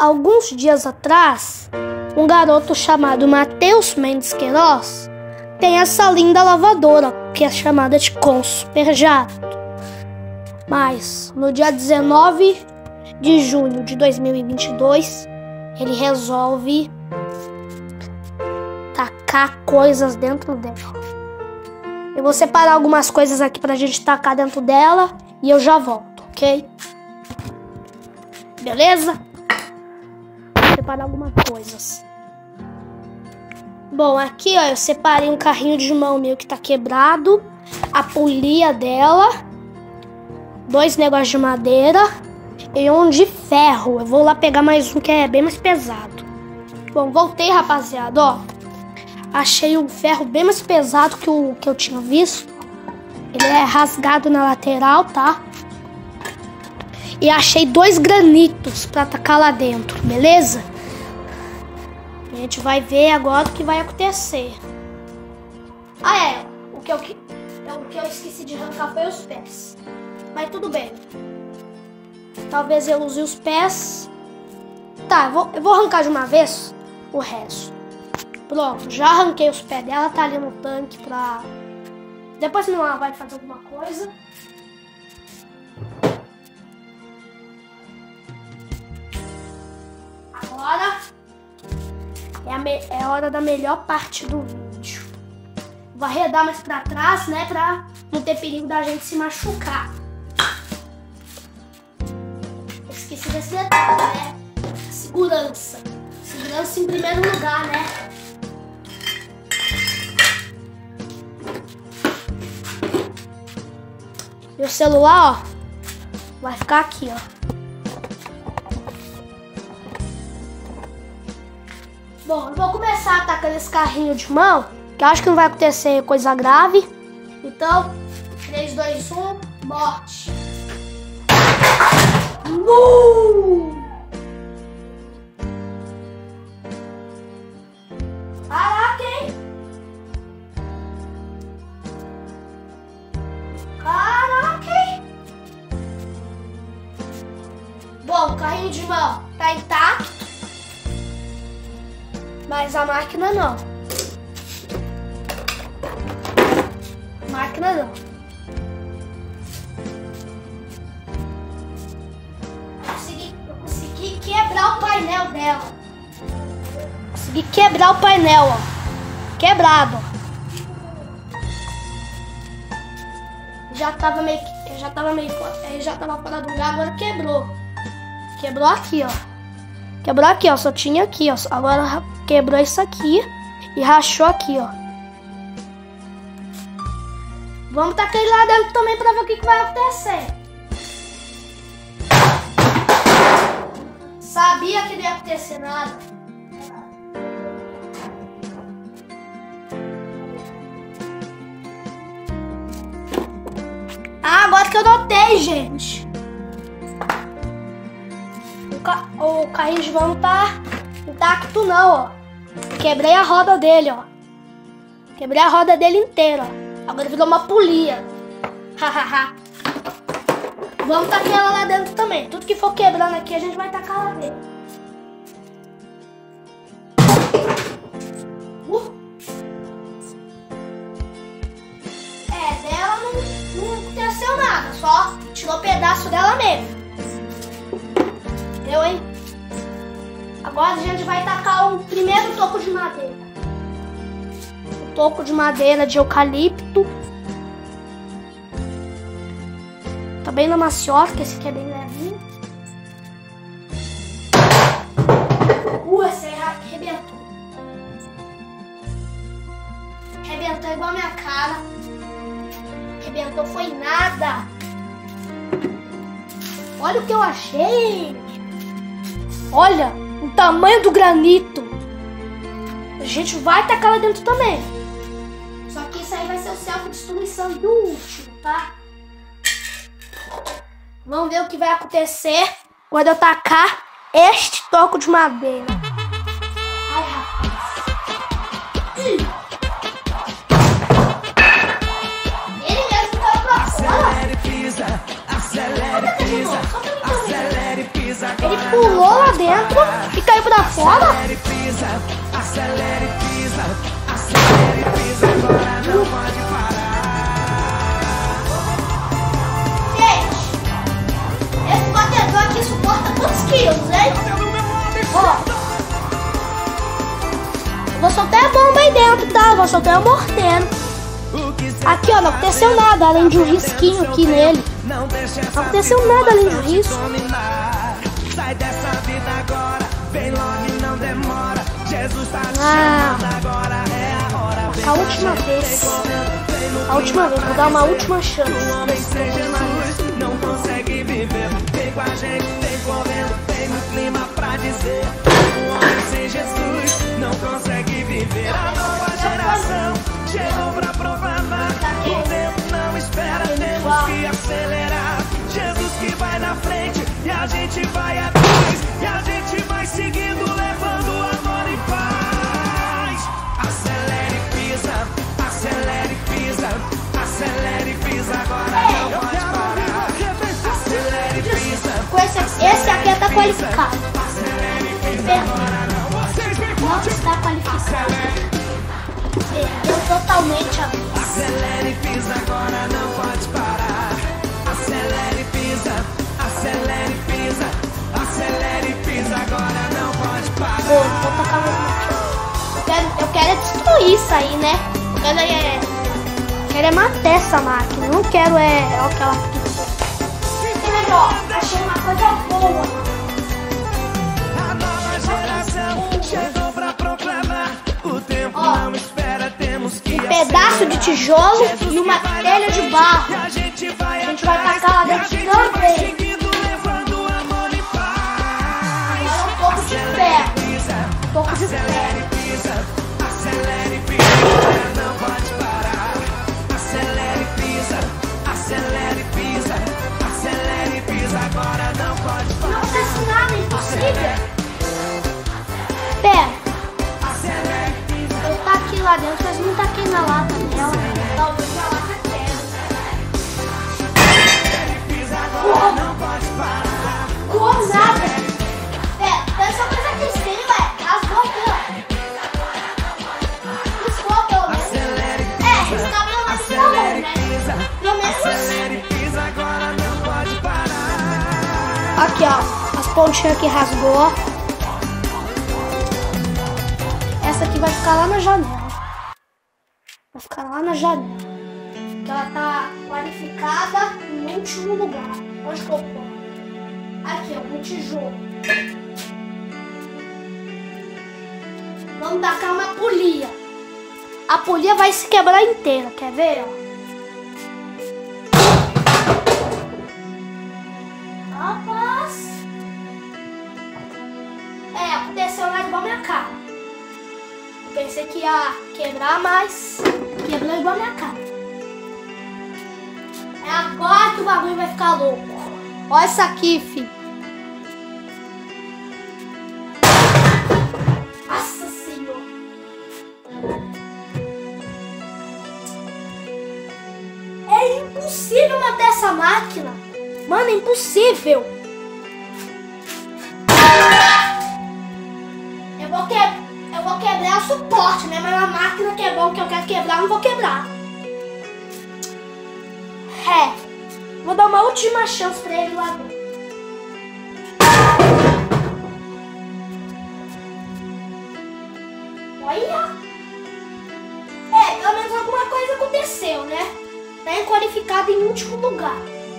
alguns dias atrás, um garoto chamado Matheus Mendes Queiroz tem essa linda lavadora, que é chamada de Com Super Jato. Mas, no dia 19 de junho de 2022, ele resolve tacar coisas dentro dela. Eu vou separar algumas coisas aqui pra gente tacar dentro dela e eu já volto, ok? Beleza? Vou separar algumas coisas. Bom, aqui ó, eu separei um carrinho de mão meu que tá quebrado, a polia dela, 2 negócios de madeira e um de ferro. Eu vou lá pegar mais um que é bem mais pesado. Bom, voltei, rapaziada, ó. Achei um ferro bem mais pesado que o que eu tinha visto. Ele é rasgado na lateral, tá? E achei 2 granitos pra tacar lá dentro, beleza? A gente vai ver agora o que vai acontecer. Ah, é. O que eu esqueci de arrancar foi os pés. Mas tudo bem. Talvez eu use os pés. Tá, eu vou arrancar de uma vez o resto. Pronto, já arranquei os pés dela. Tá ali no tanque pra... Depois não ela vai fazer alguma coisa. Agora é a hora da melhor parte do vídeo. Vou arredar mais pra trás, né? Pra não ter perigo da gente se machucar. Esqueci desse detalhe, né? Segurança. Segurança em primeiro lugar, né? E o celular, ó, vai ficar aqui, ó. Bom, eu vou começar atacando esse carrinho de mão, que eu acho que não vai acontecer coisa grave. Então, 3, 2, 1, morte. Caraca, hein? Caraca, hein? Bom, o carrinho de mão tá intacto. Mas a máquina não. Máquina não. Eu consegui quebrar o painel dela. Consegui quebrar o painel, ó. Quebrado, ó. Já tava fora do lugar, agora quebrou. Quebrou aqui, ó. Quebrou aqui, ó. Só tinha aqui, ó. Agora quebrou isso aqui e rachou aqui, ó. Vamos tacar ele lá dentro também pra ver o que vai acontecer. Sabia que não ia acontecer nada. Ah, agora que eu notei, gente. O carrinho de mão não tá intacto não, ó. Quebrei a roda dele, ó. Quebrei a roda dele inteira, ó. Agora virou uma polia. Hahaha. Vamos tacar ela lá dentro também. Tudo que for quebrando aqui, a gente vai tacar lá dentro. Dela não aconteceu nada. Só tirou pedaço dela mesmo. Entendeu, hein? Agora a gente vai tacar o primeiro toco de madeira. O toco de madeira de eucalipto. Tá bem na maciota, que esse aqui é bem levinho. Esse aí arrebentou. Arrebentou igual a minha cara. Arrebentou foi nada. Olha o que eu achei. Olha o tamanho do granito. A gente vai tacar lá dentro também. Só que isso aí vai ser o self-destruição do último, tá? Vamos ver o que vai acontecer quando eu tacar este toco de madeira. Ai, rapaz. Ele mesmo caiu pra fora. Acelere, pisa, acelere, pisa, acelere, pisa. Ele pulou lá dentro e caiu pra fora. Acelere, pisa, acelere, pisa, acelere, pisa, agora não pode parar. Gente, esse batedor aqui suporta quantos quilos, hein? Ó, eu vou soltar a bomba aí dentro, tá? Eu vou soltar o mortero. Aqui, ó, não aconteceu nada além de um risquinho aqui nele. Não aconteceu nada além de um risco. Sai dessa vida agora, vem logo e não demora. Jesus tá te Ah, chamando agora, é a hora. a última vez. A última vez, vou dar uma última chance. O homem sem Jesus não consegue viver. Vem com a gente, vem correndo, tem no clima pra dizer. O homem sem Jesus não consegue viver. A nova geração chegou pra proclamar. O tempo não espera, temos que acelerar. Jesus que vai na frente e a gente vai atrás. E a gente vai seguindo, levando amor e paz. Acelere, pisa, acelere, pisa, acelere, pisa, agora não pode parar. Acelere, pisa. Com esse aqui tá qualificado. Acelere, pisa, agora não Não está qualificado. Perdeu totalmente a vez. acelere, pisa, agora não pode parar. Acelere, pisa, acelere, pisa, acelere, pisa, agora não pode parar. Vou tocar mais eu quero é destruir isso aí, né? Quero é matar essa máquina. Não quero o que ela fica. Ó, achei uma coisa boa. A nova geração chegou pra proclamar. O tempo não espera, temos que Um pedaço de tijolo e uma telha de barro. a gente vai tacar lá dentro também. seguindo, levando amor e paz. Agora um pouco de ferro. Pisa, Um pouco de ferro. acelere, pisa, agora não pode parar. Acelere, pisa, acelere, pisa, acelere, pisa, agora não pode Não parar. acontece nada, é impossível. Pera, Acelere, pisa, eu taquei lá dentro, mas não taquei na lata dela. Talvez a lata quebre. pisa, agora não pode parar. Como nada. Pera, essa coisa aqui em cima, rasgou aqui, ó. Riscou pelo menos. Riscar pelo menos falou, né? Pisa, Pelo menos. acelere, pisa, agora não pode parar. Aqui, ó. As pontinhas aqui rasgou. Essa aqui vai ficar lá na janela. Vai ficar lá na janela. Porque ela tá qualificada no último lugar. Onde que eu ponho? Aqui, ó, no tijolo. Vamos tacar uma polia. A polia vai se quebrar inteira, quer ver? Ó? Rapaz. Aconteceu mais igual a minha cara. Eu pensei que ia quebrar, mas quebrou igual a minha cara. É agora que o bagulho vai ficar louco. Olha isso aqui, filho. Nossa Senhora. É impossível matar essa máquina. Mano, é impossível. Eu vou quebrar o suporte, né? Mas a máquina que é bom, que eu quero quebrar, eu não vou quebrar. Vou dar uma última chance pra ele lá dentro. Olha! Pelo menos alguma coisa aconteceu, né? Tá qualificado em último lugar.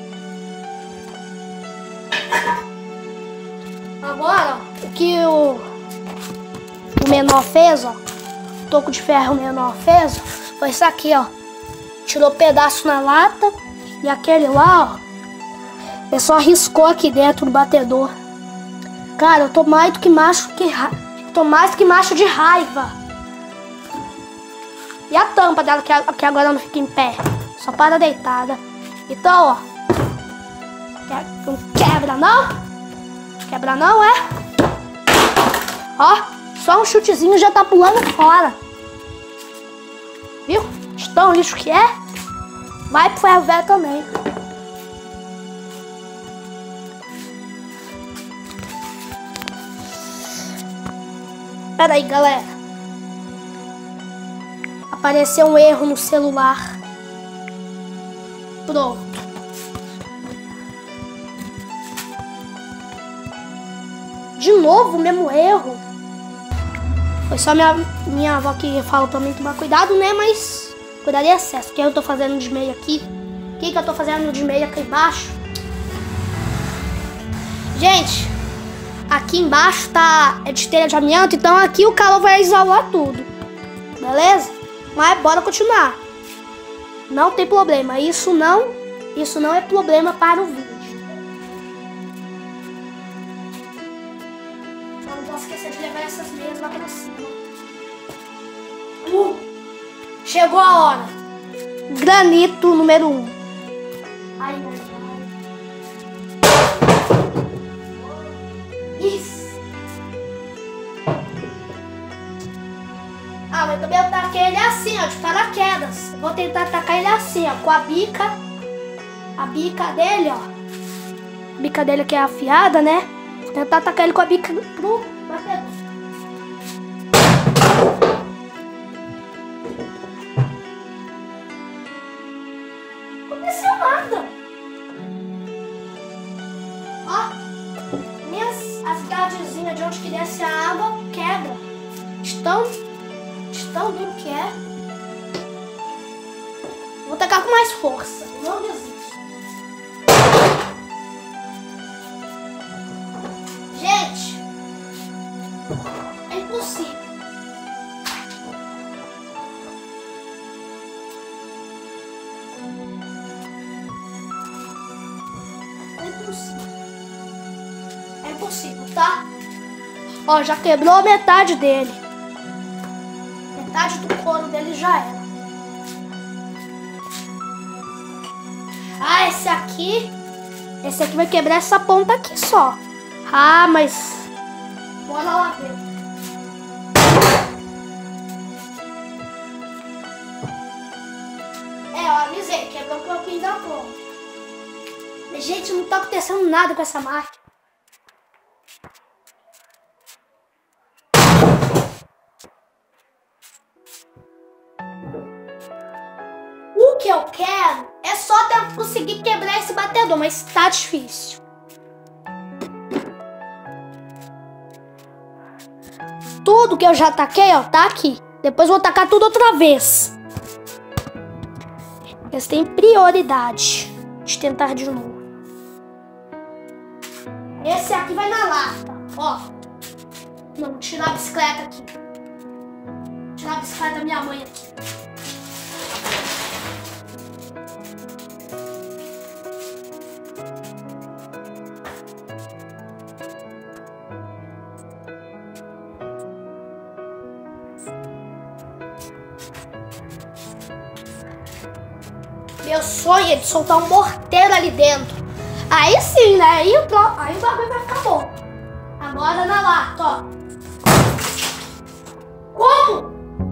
Agora, o que o menor fez, ó. O toco de ferro menor fez, foi isso aqui, ó. Tirou pedaço na lata. E aquele lá, ó. Ele só riscou aqui dentro do batedor. Cara, eu tô mais do que macho tô mais do que macho de raiva. E a tampa dela, que agora não fica em pé. Só para deitada. Então, ó. Não quebra, não? Quebra, não, é? Ó, só um chutezinho já tá pulando fora. Viu? De tão lixo que é. Vai pro ferro velho também. Pera aí, galera. Apareceu um erro no celular. Pronto. De novo o mesmo erro. Foi só minha avó que falou pra mim tomar cuidado, né? Mas cuidado em excesso. O que eu tô fazendo de meio aqui? O que eu tô fazendo de meio aqui embaixo? Gente, aqui embaixo é de telha de amianto, então aqui o calor vai isolar tudo. Beleza? Mas bora continuar. Não tem problema. Isso não é problema para o vídeo. Só não posso esquecer de levar essas meias lá pra cima. Chegou a hora. Granito número 1. Ai, ai, ai. Isso. Ah, mas também eu taquei ele assim, ó, de paraquedas. Eu vou tentar atacar ele assim, ó, com a bica. A bica dele, ó. A bica dele que é afiada, né? Vou tentar atacar ele com a bica pro batedor. Não aconteceu nada. Ó, as gradezinhas de onde que desce a água quebra. Tão duro que é. Vou tacar com mais força. Não desisto. Gente, é impossível. É impossível, tá? Ó, já quebrou metade dele. Metade do couro dele já era. Ah, esse aqui vai quebrar essa ponta aqui só. Ah, mas bora lá ver. É, eu avisei, quebrou um pouquinho da ponta. Mas, gente, não tá acontecendo nada com essa máquina. O que eu quero é só conseguir quebrar esse batedor, mas tá difícil. Tudo que eu já taquei, ó, tá aqui. Depois vou tacar tudo outra vez. Eles têm prioridade de tentar de novo. Esse aqui vai na lata, ó. Não, vou tirar a bicicleta aqui. Vou tirar a bicicleta da minha mãe aqui. Meu sonho é de soltar um morteiro ali dentro. Aí sim, né? Aí o bagulho vai ficar bom. Agora na lata, ó. Como?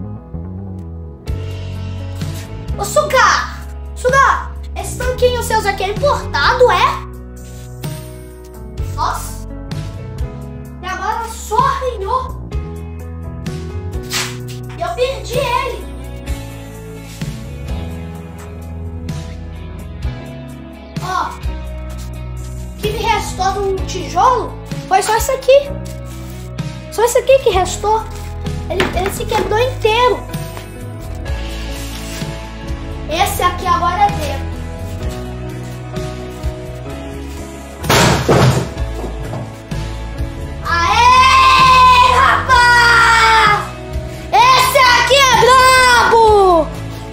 Ô, Sugar! Sugar! Esse tanquinho seus aqui é importado, é? Nossa! E agora só arranhou. E eu perdi ele. Ó, o que me restou do tijolo foi só isso aqui. Só isso aqui que restou. Ele se quebrou inteiro. Esse aqui agora é dentro. Aê, rapaz! Esse aqui é brabo!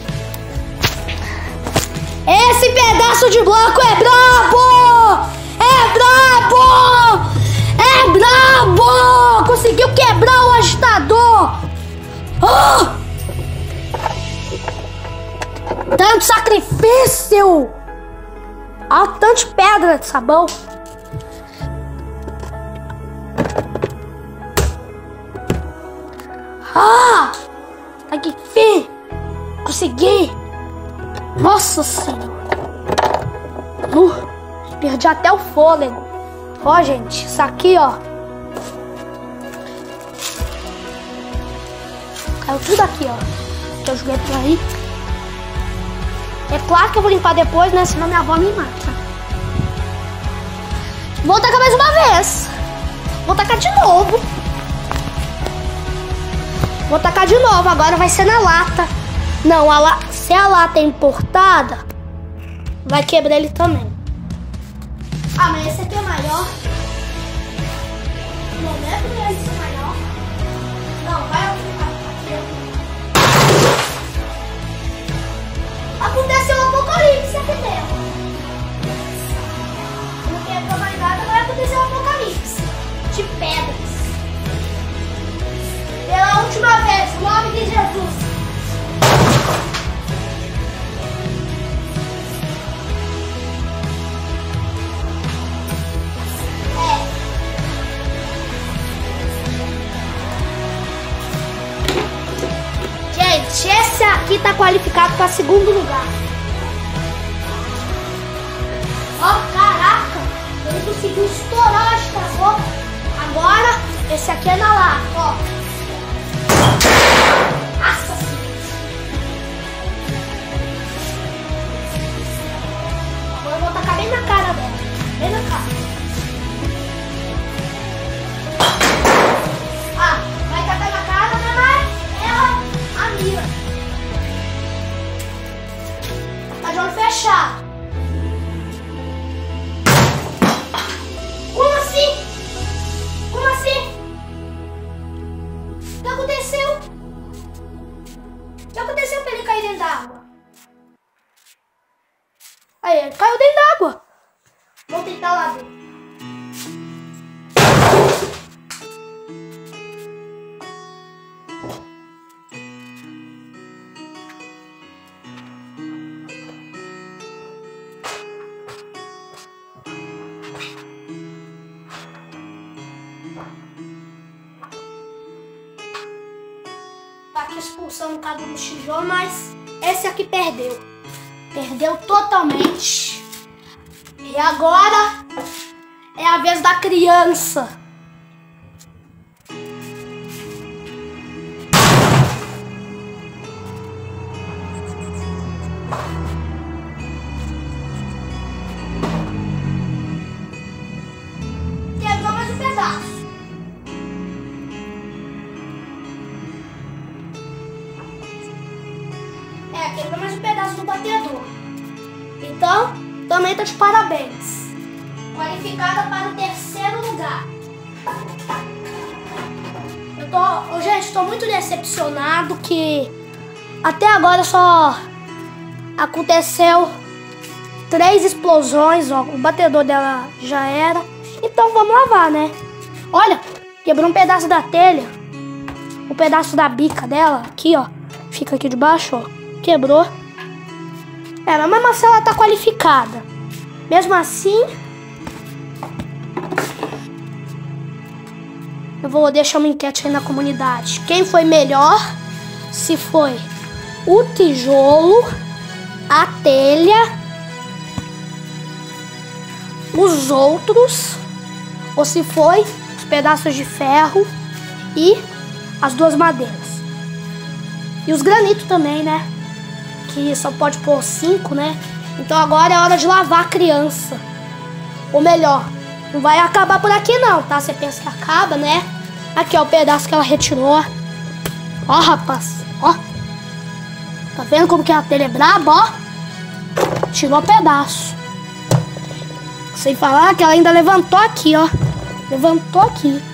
Esse pedaço de bloco é brabo! É brabo! É brabo! Conseguiu quebrar o agitador! Oh! Tanto sacrifício! Olha o tanto de pedra de sabão! Ah! Aqui, fim! Consegui! Nossa Senhora! Perdi até o fôlego! Ó, gente, isso aqui, ó. Caiu tudo aqui, ó. Que eu joguei por aí. É claro que eu vou limpar depois, né? Senão minha avó me mata. Vou tacar mais uma vez. Vou tacar de novo. Vou tacar de novo. Agora vai ser na lata. Não, se a lata é importada, vai quebrar ele também. Ah, mas esse aqui é maior. Não é porque esse é maior. Não, vai aqui. Aconteceu um apocalipse aqui dentro. Não quebrou mais nada, vai acontecer um apocalipse de pedras. Pela última vez, em nome de Jesus. Gente, esse aqui tá qualificado para segundo lugar. Ó, caraca, ele conseguiu estourar as casas. Agora, esse aqui é na lata, ó. Nossa senhora. Agora eu vou tacar bem na cara dela. Bem na cara. Ah, vai tacar na cara, né, mas ela mira. Tá de olho fechado. Como assim? Como assim? O que aconteceu? O que aconteceu pra ele cair dentro d'água? Aí, ele caiu dentro d'água. Vou tentar lá dentro. Aqui expulsando o cabo do tijolo, mas esse aqui perdeu. Perdeu totalmente. E agora é a vez da criança. Quebrou mais um pedaço. Quebrou mais um pedaço do batedor. Então, também tô de parabéns. Qualificada para o terceiro lugar. Gente, tô muito decepcionado que até agora só aconteceu 3 explosões, ó. O batedor dela já era. Então vamos lavar, né? Olha, quebrou um pedaço da telha. Um pedaço da bica dela, aqui, ó. Fica aqui debaixo, ó. Quebrou. Mas mesmo assim ela tá qualificada. Mesmo assim, eu vou deixar uma enquete aí na comunidade. Quem foi melhor? Se foi o tijolo, a telha, os outros, ou se foi os pedaços de ferro e as 2 madeiras. E os granitos também, né? Que só pode pôr 5, né? Então agora é hora de lavar a criança. Ou melhor, não vai acabar por aqui não, tá? Você pensa que acaba, né? Aqui, ó, o pedaço que ela retirou. Ó, rapaz, ó. Tá vendo como que a telha é braba, ó? Tirou o pedaço. Sem falar que ela ainda levantou aqui, ó. Levantou aqui.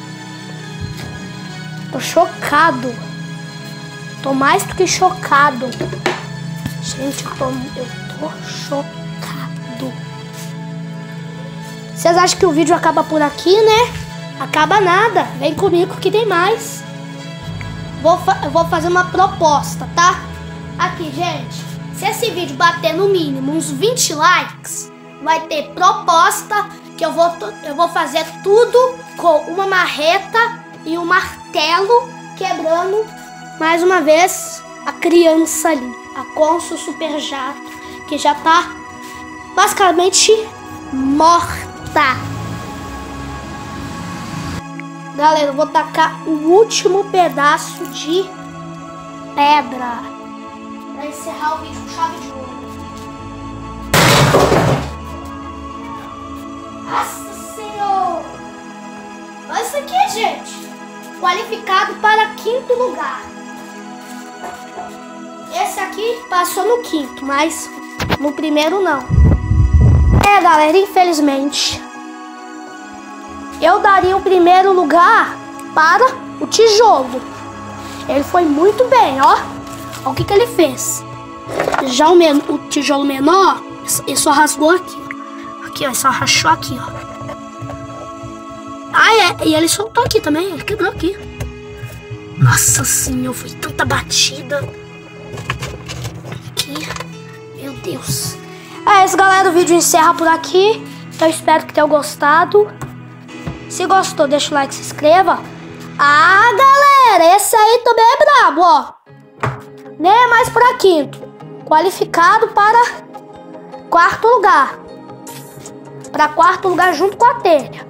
Tô chocado. Tô mais do que chocado. Gente, eu tô chocado. Vocês acham que o vídeo acaba por aqui, né? Acaba nada. Vem comigo que tem mais. Vou fazer uma proposta, tá? Aqui, gente. Se esse vídeo bater no mínimo uns 20 likes, vai ter proposta que eu vou fazer tudo com uma marreta e um martelo quebrando mais uma vez a criança ali. A Consul Super Jato, que já tá basicamente morta. Galera, eu vou tacar o último pedaço de pedra. Pra encerrar o vídeo com chave de ouro. Nossa Senhora! Olha isso aqui, gente. Qualificado para 5º lugar. Esse aqui passou no 5º, mas no 1º não. Galera, infelizmente eu daria o 1º lugar para o tijolo. Ele foi muito bem, ó. Olha o que ele fez. Já o tijolo menor, ele só rasgou aqui. Aqui, ó, ele só rachou aqui, ó. Ah, e ele soltou aqui também, ele quebrou aqui. Nossa Senhora, foi tanta batida. Aqui, meu Deus. É isso, galera, o vídeo encerra por aqui. Eu espero que tenham gostado. Se gostou, deixa o like, se inscreva. Ah, galera, esse aí também é brabo, ó. Nem é mais pra 5º. Qualificado para 4º lugar. Para 4º lugar junto com a telha.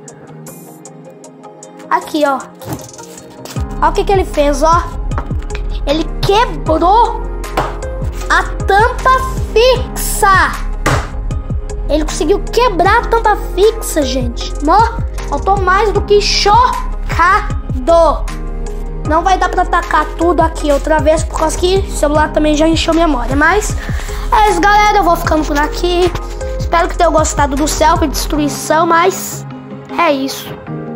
Aqui, ó. Olha o que ele fez, ó. Ele quebrou a tampa fixa. Ele conseguiu quebrar a tampa fixa, gente. Eu tô mais do que chocado. Não vai dar pra tacar tudo aqui outra vez, por causa que o celular também já encheu memória. Mas é isso, galera. Eu vou ficando por aqui. Espero que tenham gostado do selfie, destruição, mas é isso.